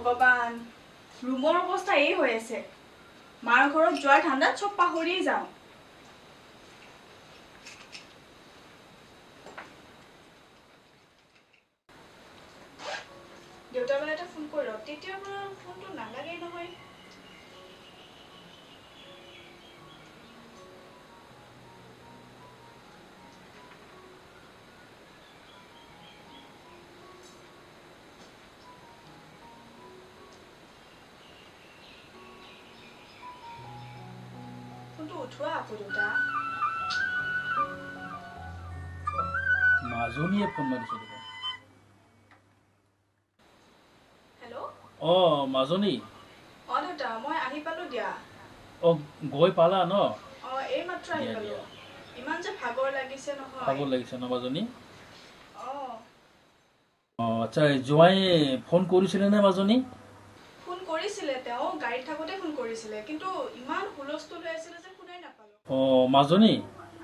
ভগৱান ৰুমৰ অৱস্থা এই হৈ আছে মাৰ ঘৰত যোৱাৰ ঠাণ্ডাত চব পাহৰি যাওঁ দেউতালৈ এটা ফোন কৰি ৰ তেতিয়াৰ পৰা ফোনটো নালাগেই নহয় ফোনটো উঠোৱা আপু দেউতা মাজনীয়ে ফোন মাৰিছে দেখোন মাজনী দেউতা মই আহি পালো দিয়া গৈ পালা ন এই মাত্ৰ আহি পালো ইমান যে ভাগৰ লাগিছে নহয় ভাগৰ লাগিছে ন মাজনী আচ্ছা জোৱাই ফোন কৰিছিলে নে মাজনী ফোন কৰিছিলে তেওঁ গাড়ীত থাকোতে ফোন কৰিছিলে কিন্তু ইমান হুলস্থুল হৈ আছিল যে শুনাই নাপালো মাজনী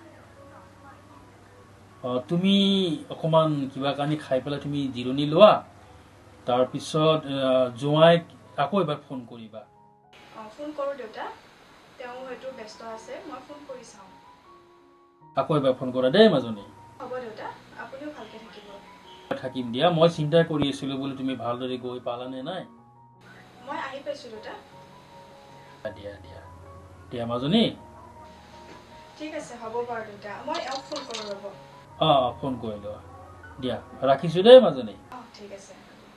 তুমি অকমান কিবা কানি খাই পেলাই তুমি জিৰণি লোৱা তাৰ পিছত জোৱাইক আকৌ এবাৰ ফোন কৰিবা ফোন কৰো দেউতা তেওঁ হয়তো ব্যস্ত আছে মই ফোন কৰি চাওঁ আকৌ এবাৰ ফোন কৰা দেই মাজনী হ'ব দেউতা আপুনিও ভালকে থাকিম দিয়া মই চিন্তা কৰি আছিলো বুলি তুমি ভালদৰে গৈ পালানে নাই মই আহি পাইছো দেউতা দিয়া দিয়া দিয়া মাজনী ঠিক আছে হ'ব বাৰু দেউতা মই ফোন কৰো ৰ'ব ফোন কৰি লোৱা দিয়া ৰাখিছো দেই মাজনী ঠিক আছে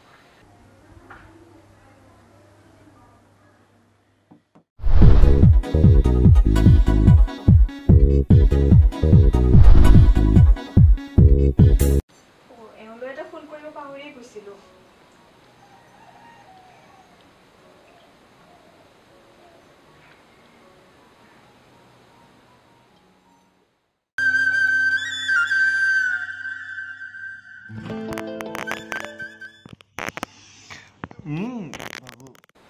এওঁলৈ এটা ফোন কৰিব পাহৰিয়ে গৈছিলো বাবু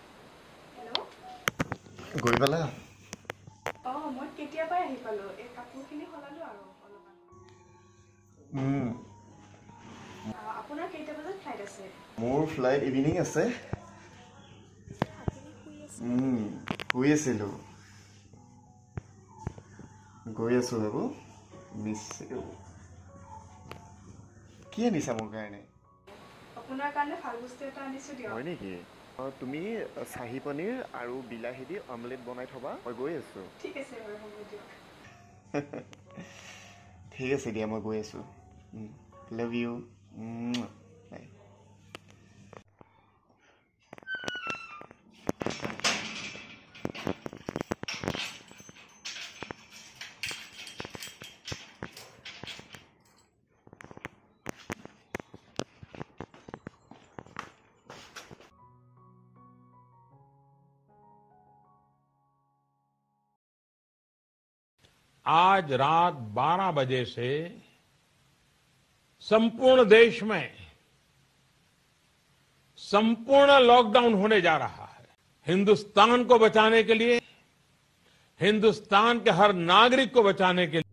গৈ পালা মই কেতিয়াবাই আহি পালো এই কাপোৰখিনি সলালো আৰু অলপমান আপোনাৰ কেইটা বজাত ফ্লাইট আছে মোৰ ফ্লাইট ইভিনিং আছে শুই আছিলো গৈ আছো বাবু কি আনিছা মোৰ কাৰণে আপোনাৰ কাৰণে ভাল বস্তু এটা আনিছো দিয়ক হয় নেকি তুমি চাহি পনীৰ আৰু বিলাহী দি অমলেট বনাই থবা মই গৈ আছো ঠিক আছে বাৰু হ'ব দিয়ক ঠিক আছে দিয়া মই গৈ আছো লাভ ইউ বাই आज रात 12 बजे से संपूर्ण देश में संपूर्ण लॉकडाउन होने जा रहा है हिंदुस्तान को बचाने के लिए हिंदुस्तान के हर नागरिक को बचाने के लिए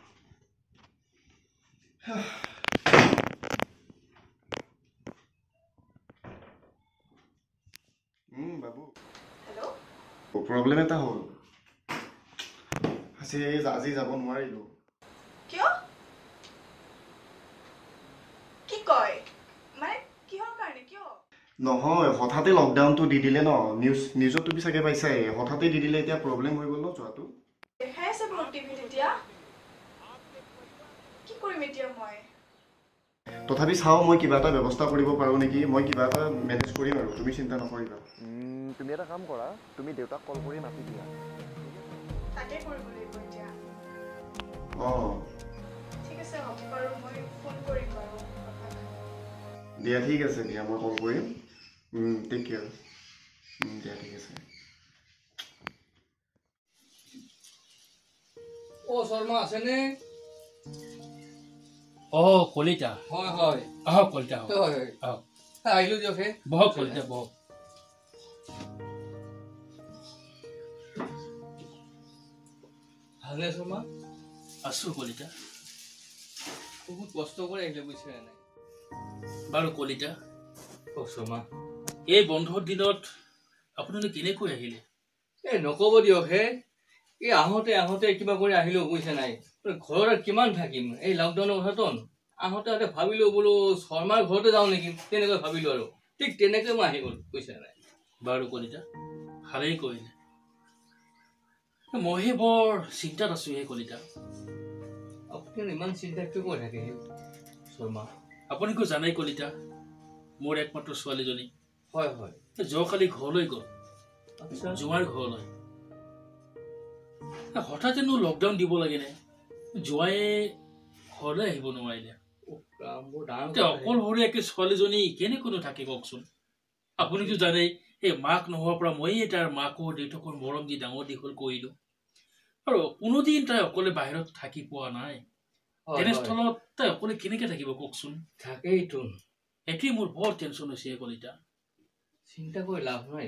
बाबू हेलो प्रॉब्लम এটা হল আজি যাব নোৱাৰিলো কিয় কি কয় মানে কিহৰ কাৰণে কিয় নহয় হঠাতে লকডাউনটো দি দিলে ন নিউজত তুমি চাগে পাইছাই হঠাতে দি দিলে এতিয়া প্ৰবলেম হৈ গ'ল ন যোৱাটো দেখাই আছে ব্লগ টিভিত এতিয়া কি কৰিম এতিয়া মই তথাপি চাও মই কিবা এটা ব্যৱস্থা কৰিব পাৰো নেকি মই কিবা এটা মেনেজ কৰিম আৰু তুমি চিন্তা নকৰিবা তুমি এটা কাম কৰা তুমি দেউতাক কল কৰি মাতি দিয়া তাকে কৰিব লাগিব এতিয়া ঠিক আছে হ'ব বাৰু মই ফোন কৰিম বাৰু দিয়া ঠিক আছে দিয়া মই কল কৰিম টেক কেয়াৰ দিয়া ঠিক আছে শৰ্মা আছেনে কলিতা হয় হয় কলিতা হয় আহিলো দিয়ক বহুত কলিতা বহুত ভালনে শৰ্মা আছো কলিতা বহুত কষ্ট কৰি আহিলে বুজিছে নাই বাৰু কলিতা শৰ্মা এই বন্ধৰ দিনত আপোনালোকে কেনেকৈ আহিলে? এই নক'ব দিয়ক হে, এই আহোঁতে কিবা কৰি আহিলেও বুজিছে নাই, ঘৰত কিমান থাকিম এই লকডাউনৰ কথাটো। আহোঁতে ভাবিলোঁ বোলো শৰ্মাৰ ঘৰতে যাওঁ নেকি, তেনেকৈ ভাবিলোঁ আৰু ঠিক তেনেকৈ মই আহি গ'লো বুজিছে নাই। বাৰু কলিতা, ভালেই কৰিলে। মইহে বৰ চিন্তাত আছো হে কলিতা। আপুনি ইমান চিন্তা কিয় কৰি থাকে শৰ্মা? আপুনিতো জানেই কলিতা, মোৰ একমাত্ৰ ছোৱালীজনী হয় হয়, যোৱাকালি ঘৰলৈ গ'ল, আচ্ছা জোঁৱাইৰ ঘৰলৈ। হঠাৎ জানো লকডাউন দিব লাগে নে, জোঁৱাইয়ে ঘৰলৈ আহিব নোৱাৰিলে। বৰ ডাঙৰ এতিয়া অকলশৰীয়াকে ছোৱালীজনী কেনেকৈনো থাকে কওকচোন। আপুনিতো জানেই, এই মাক নোহোৱাৰ পৰা ময়েই তাৰ মাকৰ দেউতাকৰ মৰম দি ডাঙৰ দীঘল কৰিলো, আৰু কোনোদিন তাই অকলে বাহিৰত থাকি পোৱা নাই। তেনেস্থলত তাই অকলে কেনেকে থাকিব কওকচোন। থাকেইতো, একেই মোৰ বৰ টেনচন হৈছে কলিতা। চিন্তা কৰি লাভ নাই,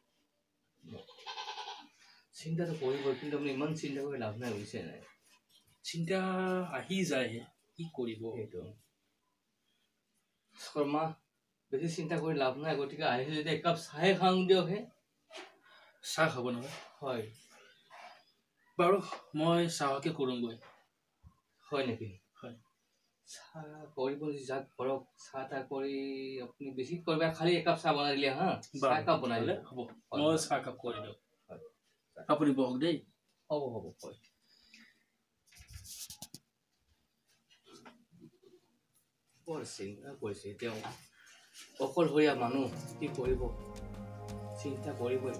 চিন্তাটো কৰিবই, কিন্তু আপুনি ইমান চিন্তা কৰি লাভ নাই বুজিছে নাই। চিন্তা আহি যায়, কি কৰিব। সেইটো শৰ্মা, বেছি চিন্তা কৰি লাভ নাই, গতিকে আহিছে যদি একাপ চাহে খাওঁ দিয়ক হে। চাহ খাব নহয়? হয়। বাৰু মই চাহকে কৰোঁগৈ। হয় নেকি? হয়। চাহ কৰিব যাক কৰক, চাহ তাহ কৰি আপুনি বেছি কৰিব, খালি একাপ চাহ বনাই দিলে হা, চাহ একাপ বনাই দিলে হ'ব। মই চাহ একাপ কৰি দিওঁ, আপুনি বহক দেই। হ'ব হয়। বৰ চিন্তা কৰিছে তেওঁ, অকলশৰীয়া মানুহ, কি কৰিব, চিন্তা কৰিবই।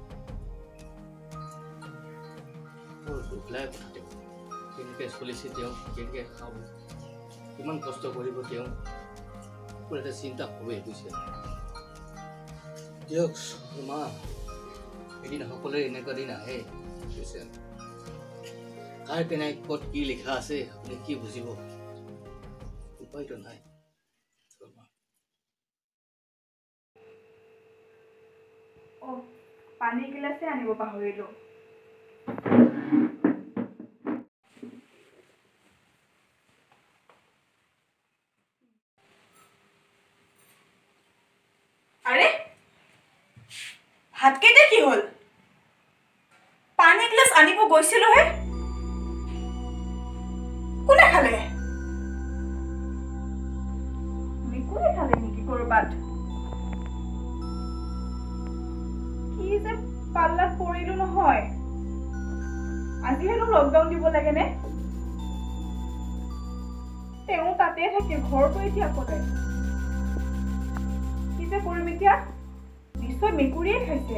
বৰ দুখ লাগে কথা তেওঁ, কেনেকৈ চলিছে তেওঁ, কেনেকৈ খাব, কিমান কষ্ট কৰিব তেওঁ, বৰ এটা চিন্তা হ'বই বুজিছে। দিয়ক মা, এদিন সকলোৰে এনেকুৱা দিন আহে বুজিছে। কাৰ কেনে ক'ত কি লিখা আছে আপুনি কি বুজিব, উপায়তো নাই। পানী গিলাচে আনিব পাহৰিলো। আৰে ভাতকেইটা কি হ'ল? পানী গিলাচ আনিব গৈছিলোহে, কোনে খালে? মেকুৰী খালে নেকি কৰবাত? কি যে পাল্লাত পৰিলো নহয়, আজি হেনো লকডাউন দিব লাগে নে? তেওঁ তাতে থাকে, ঘৰটো এতিয়া ক'লে। কি যে কৰিম এতিয়া, নিশ্চয় মেকুৰীয়ে খাইছে।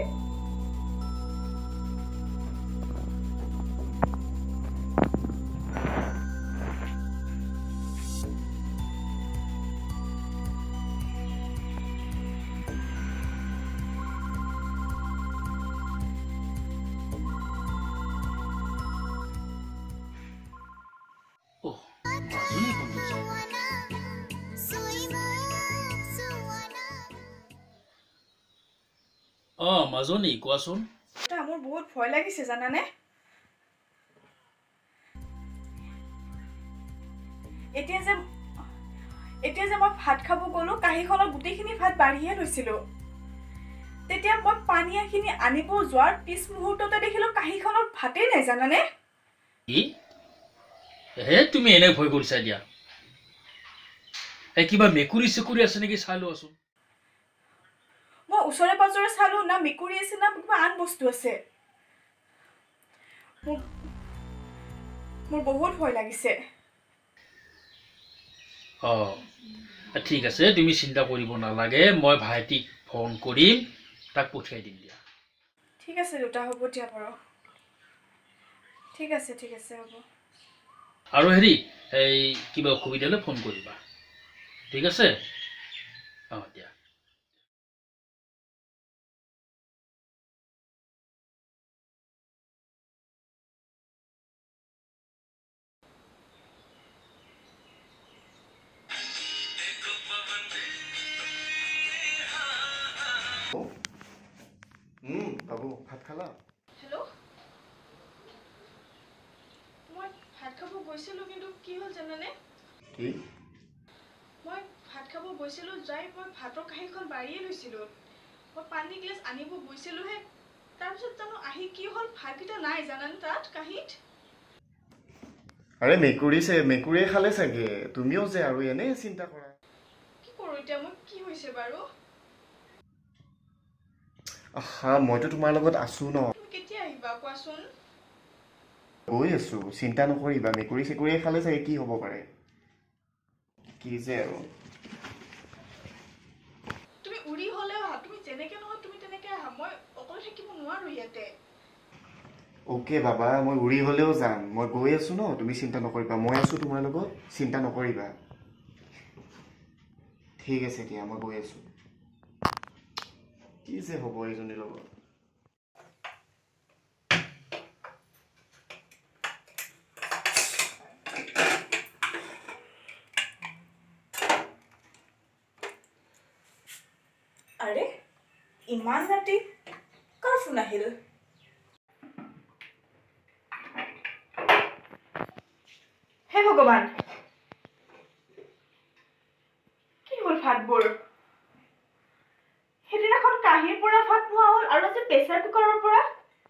মাজনী কোৱাচোন। মোৰ বহুত ভয় লাগিছে জানানে। এতিয়া যে মই ভাত খাব গলো, কাঁহীখনত গোটেইখিনি ভাত বাঢ়িয়ে লৈছিলো। তেতিয়া মই পানীয়াখিনি আনিব যোৱাৰ পিছ মুহূৰ্ততে দেখিলো কাঁহীখনত ভাতেই নাই জানানে। তুমি এনে ভয় কৰিছা দিয়া। কিবা মেকুৰী চেকুৰী আছে নেকি চাই লোৱাচোন। মই ওচৰে পাজৰে চালো, না মেকুৰী আছে না কিবা আন বস্তু আছে। মোৰ বহুত ভয় লাগিছে। ঠিক আছে, তুমি চিন্তা কৰিব নালাগে, মই ভাইটিক ফোন কৰিম, তাক পঠিয়াই দিম দিয়া। ঠিক আছে দেউতা, হ'ব দিয়া বাৰু। ঠিক আছে হ'ব। আৰু এই কিবা অসুবিধা হ'লে ফোন কৰিবা, ঠিক আছে? দিয়া। বাবু ভাত খালা? হেল্ল', মই ভাত খাব গৈছিলো, কিন্তু কি হ'ল জানানে? কি? মই ভাত খাব গৈছিলো, যাই মই ভাতৰ কাঁহীখন বাঢ়িয়ে লৈছিলো। মই পানী গ্লাছ আনিব গৈছিলোহে তাৰপিছত জানো আহি কি হ'ল ভাতকেইটা নাই জানানে তাত কাঁহীত আৰে মেকুৰীয়ে খালে চাগে তুমিও যে আৰু এনে চিন্তা কৰা কি কৰোঁ এতিয়া মই কি হৈছে বাৰু আহা মইতো তোমাৰ লগত আছো ন তুমি কেতিয়া আহিবা কোৱাচোন গৈ আছো চিন্তা নকৰিবা মেকুৰীয়ে খালে চাগে কি হ'ব পাৰে কি যে আৰু তুমি উৰি হ'লেও আহা তুমি যেনেকে নহয় তুমি তেনেকে আহা মই অকলে থাকিব নোৱাৰো ইয়াতে অ'কে বাবা মই উৰি হ'লেও যাম মই গৈ আছো ন তুমি চিন্তা নকৰিবা মই আছো তোমাৰ লগত চিন্তা নকৰিবা ঠিক আছে দিয়া মই গৈ আছো কি যে হ'ব এইজনীৰ লগত আৰে ইমান ৰাতি কাৰ ফোন আহিল হে ভগৱান কি হ'ল ভাতবোৰ সেইদিনাখন কাঁহীৰ পৰা ভাত নোহোৱা হ'ল আৰু আজি প্ৰেছাৰ কুকাৰৰ পৰা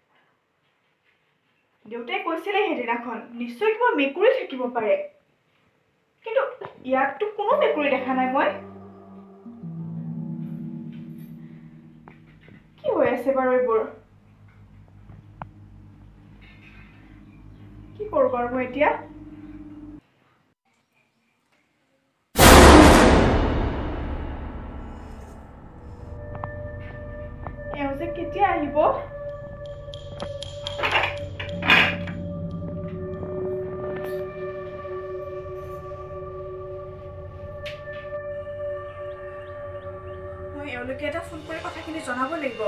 দেউতাই কৈছিলে সেইদিনাখন নিশ্চয় কিবা মেকুৰী থাকিব পাৰে কিন্তু ইয়াততো কোনো মেকুৰী দেখা নাই মই কি হৈ আছে বাৰু এইবোৰ কি কৰোঁ বাৰু মই এতিয়া এওঁ যে কেতিয়া আহিব মই এওঁলোকে এটা ফোন কৰি কথাখিনি জনাব লাগিব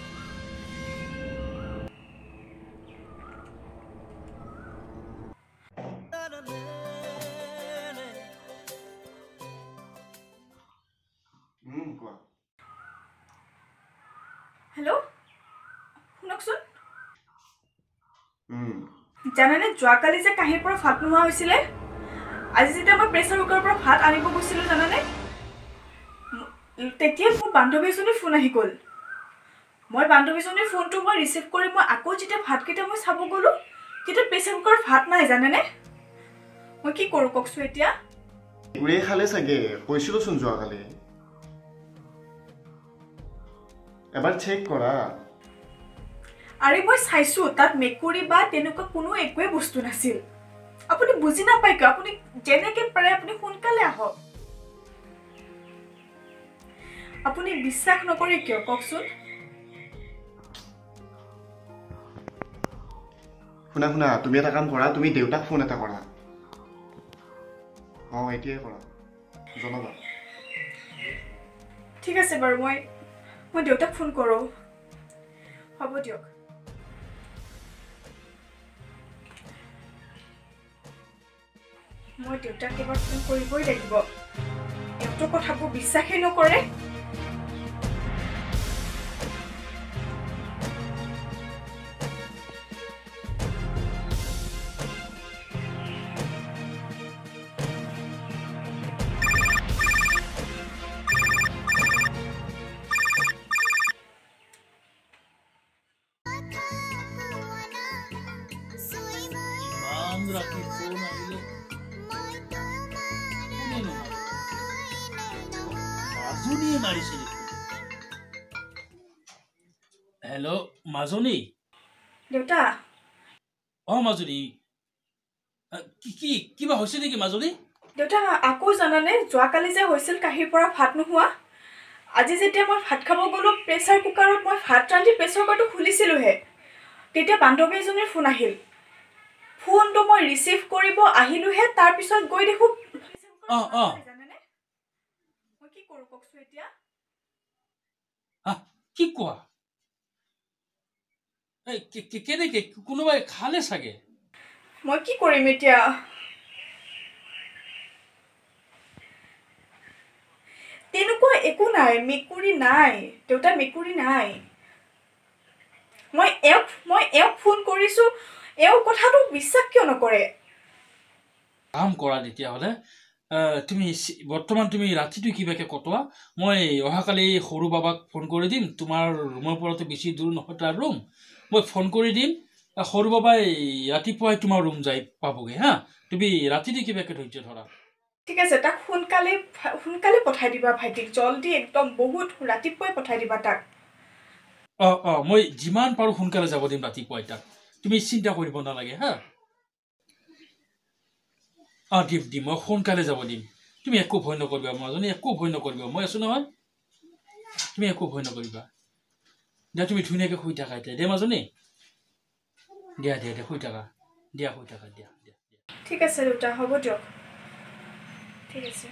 কোৱা হেল্ল' শুনকচোন হুম জানানে যোৱাকালি যে কাঁহীৰ পৰা ভাত নোহোৱা হৈছিলে আজি যেতিয়া মই প্ৰেছাৰ কুকাৰৰ পৰা ভাত আনিব গৈছিলোঁ জানানে তেতিয়া মোৰ বান্ধৱী এজনীৰ ফোন আহি গ'ল মই বান্ধৱীজনীৰ ফোনটো মই ৰিচিভ কৰি মই আকৌ যেতিয়া ভাতকেইটা মই চাব গ'লোঁ তেতিয়া প্ৰেছাৰ কুকাৰত ভাত নাই জানেনে মই কি কৰোঁ কওকচোন এতিয়া মেকুৰীয়ে খালে চাগে কৈছিলোচোন যোৱাকালি এবাৰ চেক কৰা আৰে মই চাইছোঁ তাত মেকুৰী বা তেনেকুৱা কোনো একোৱে বস্তু নাছিল আপুনি বুজি নাপায় কিয় আপুনি যেনেকে পাৰে আপুনি সোনকালে আহক আপুনি বিশ্বাস নকৰে কিয় কওকচোন শুনা তুমি এটা কাম কৰা তুমি দেউতাক ফোন এটা কৰা এতিয়াই কৰা জনাবা ঠিক আছে বাৰু মই দেউতাক ফোন কৰোঁ হ'ব দিয়ক মই দেউতাক এবাৰ ফোন কৰিবই লাগিব এওঁতো কথাবোৰ বিশ্বাসেই নকৰে ৰাতি ফোন আহিলে মাজনীয়ে মাৰিছে নেকি হেল্ল' মাজনী দেউতা মাজনী কি কিবা হৈছে নেকি মাজনী দেউতা আকৌ জানানে যোৱাকালি যে হৈছিল কাঁহীৰ পৰা ভাত নোহোৱা আজি যেতিয়া মই ভাত খাব গ'লোঁ প্ৰেছাৰ কুকাৰত মই ভাত ৰান্ধি প্ৰেছাৰ কুকাৰটো খুলিছিলোঁহে তেতিয়া বান্ধৱী এজনীৰ ফোন আহিল ফোনটো মই ৰিচিভ কৰিব আহিলোঁহে তাৰপিছত গৈ দেখোঁ জানেনে মই কি কৰোঁ কওকচোন এতিয়া কি কোৱা কেনেকে কোনোবাই খালে চাগে মই কি কৰিম এতিয়া তেনেকুৱা একো নাই মেকুৰী নাই দেউতা মেকুৰী নাই মই এওঁক ফোন কৰিছোঁ এওঁ কথাটো বিশ্বাস কিয় নকৰে কাম কৰা তেতিয়াহ'লে তুমি বৰ্তমান তুমি ৰাতিটো কিবাকে কটোৱা মই অহাকালি সৰু বাবাক ফোন কৰি দিম তোমাৰ ৰুমৰ পৰাতো বেছি দূৰ নহয় তাৰ ৰুম মই ফোন কৰি দিম সৰু বাবাই ৰাতিপুৱাই তোমাৰ ৰুম যাই পাবগৈ হা তুমি ৰাতিটো কিবাকে ধৈৰ্য ধৰা ঠিক আছে তাক সোনকালে পঠাই দিবা ভাইটিক জলদি একদম বহুত ৰাতিপুৱাই পঠাই দিবা তাক মই যিমান পাৰোঁ সোনকালে যাব দিম ৰাতিপুৱাই তাক তুমি চিন্তা কৰিব নালাগে হা দিম মই সোনকালে যাব দিম তুমি একো ভয় নকৰিবা মাজনী একো ভয় নকৰিবা মই আছো নহয় তুমি একো ভয় নকৰিবা দিয়া তুমি ধুনীয়াকৈ শুই থাকা এতিয়া দে মাজনী দিয়া শুই থাকা দিয়া ঠিক আছে দেউতা হ'ব দিয়ক ঠিক আছে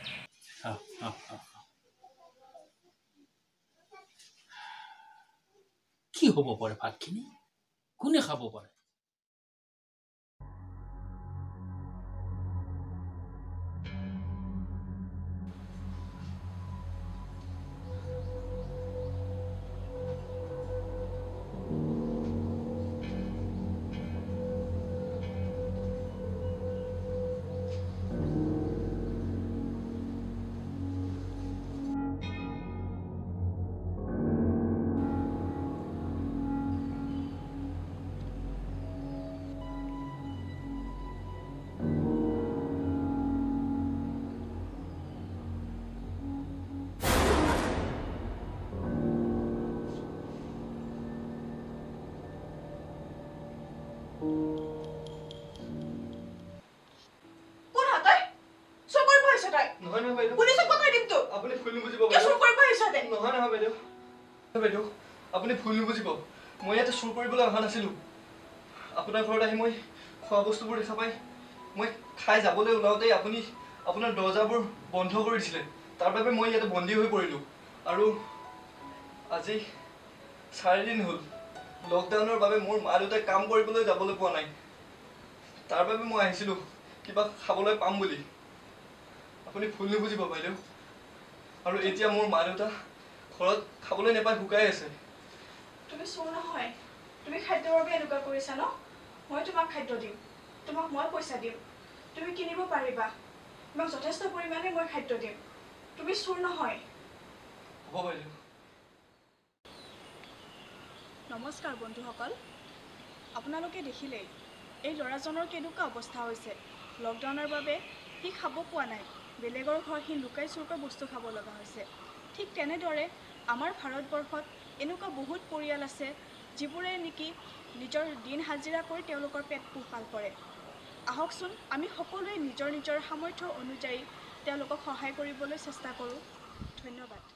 কি হ'ব পাৰে ভাতখিনি কোনে খাব পাৰে আপুনি ভুল নুবুজিব মই ইয়াতে চুৰ কৰিবলৈ অহা নাছিলোঁ আপোনাৰ ঘৰত আহি মই খোৱা বস্তুবোৰ দেখা পাই মই খাই যাবলৈ ওলাওঁতেই আপুনি আপোনাৰ দৰ্জাবোৰ বন্ধ কৰি দিছিলে তাৰ বাবে মই ইয়াতে বন্দী হৈ পৰিলোঁ আৰু আজি 4 দিন হ'ল লকডাউনৰ বাবে মোৰ মা দেউতাই কাম কৰিবলৈ যাবলৈ পোৱা নাই তাৰ বাবে মই আহিছিলোঁ কিবা খাবলৈ পাম বুলি আপুনি ভুল নুবুজিব বাইদেউ আৰু এতিয়া মোৰ মা দেউতা ঘৰত খাবলৈ নেপাই শুকাই আছে তুমি চোৰ নহয় তুমি খাদ্যৰ বাবে এনেকুৱা কৰিছা ন মই তোমাক খাদ্য দিম তোমাক মই পইচা দিম তুমি কিনিব পাৰিবা তোমাক যথেষ্ট পৰিমাণে মই খাদ্য দিম তুমি চোৰ নহয় হ'ব বাইদেউ নমস্কাৰ বন্ধুসকল আপোনালোকে দেখিলেই এই ল'ৰাজনৰ কেনেকুৱা অৱস্থা হৈছে লকডাউনৰ বাবে সি খাব পোৱা নাই বেলেগৰ ঘৰত সি লুকাই চুৰকৈ বস্তু খাব লগা হৈছে ঠিক তেনেদৰে আমাৰ ভাৰতবৰ্ষত এনেকুৱা বহুত পৰিয়াল আছে যিবোৰে নেকি নিজৰ দিন হাজিৰা কৰি তেওঁলোকৰ পেট পোহপাল কৰে আহকচোন আমি সকলোৱে নিজৰ সামৰ্থ্য অনুযায়ী তেওঁলোকক সহায় কৰিবলৈ চেষ্টা কৰোঁ ধন্যবাদ